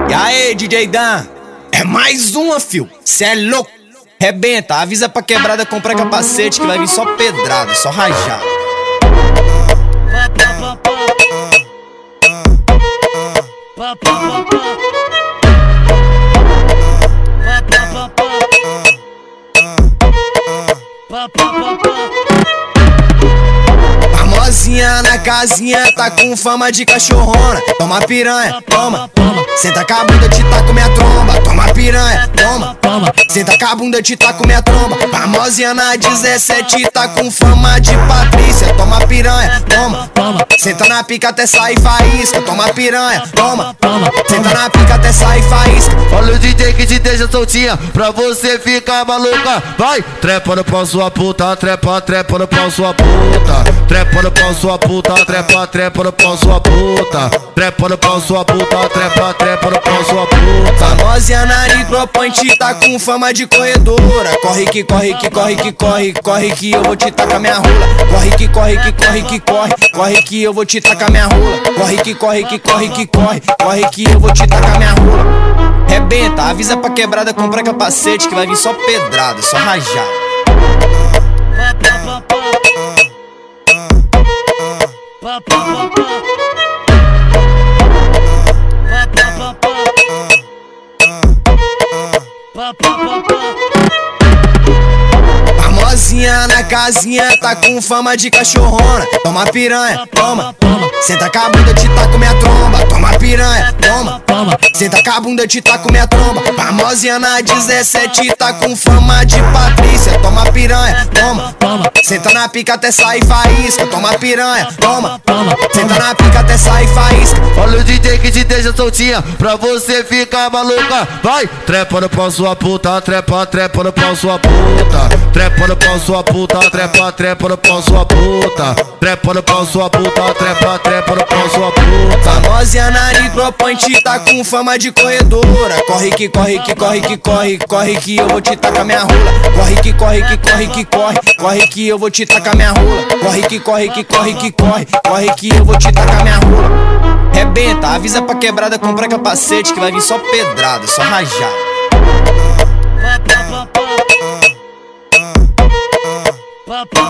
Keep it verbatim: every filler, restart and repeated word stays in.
E aí, D J Dan? É mais uma, fio. Cê é louco. Rebenta, avisa pra quebrada comprar capacete que vai vir só pedrada, só rajada. Famosinha na casinha, tá com fama de cachorrona. Toma piranha, toma, toma. Senta com a bunda, te taco minha tromba. Toma piranha, toma, toma. Senta com a bunda, te taco minha tromba. Famosinha na dezessete, tá com fama de Patrícia. Toma piranha, toma, toma. Senta na pica até sair faísca. Toma piranha, toma, toma. Senta na pica até sair faísca. Olha o D J que te deixa soltinha pra você ficar maluca. Vai, trepa no pau sua puta, trepa, trepa no pau sua puta. Trepa no pau sua puta, trepa, trepa no pau sua puta. Trepa no pau sua puta, trepa, trepa no pau sua puta. Famosinha na micropante, tá com fama de corredora. Corre que corre que corre que corre, corre que eu vou te tacar minha rola. Corre que corre que corre que corre, corre que eu vou te tacar minha rola. Corre que corre que corre que corre, corre que eu vou te tacar minha rola. Rebenta, avisa pra quebrada comprar capacete que vai vir só pedrada, só rajada. Famosinha na casinha, tá com fama de cachorrona. Toma piranha, toma, toma. Senta com a bunda, te taco minha tromba. Toma piranha, toma, toma. Senta com a bunda, te taco minha tromba. Famosinha na dezessete, tá com fama de Patrícia. Toma piranha, toma, toma. Senta na pica até sair faísca. Toma piranha, toma, toma. Senta na pica até sair faísca. Olha o D J que te deixa soltinha pra você ficar maluca. Vai, trepa no pau sua puta, trepa, trepa no pau sua puta. Trepa no pau sua puta, trepa, trepa no pau sua puta. Trepa no pau sua puta, trepa, trepa no pau sua puta. Famosinha na micropante, tá com fama de corredora. Corre que corre que corre que corre, corre que eu vou te tacar minha rola. Corre que corre que corre que corre, corre que eu vou te tacar minha rola. Corre que corre que corre que corre, corre que eu vou te tacar minha rola. Rebenta, avisa pra quebrada comprar capacete que vai vir só pedrada, só rajada. Papa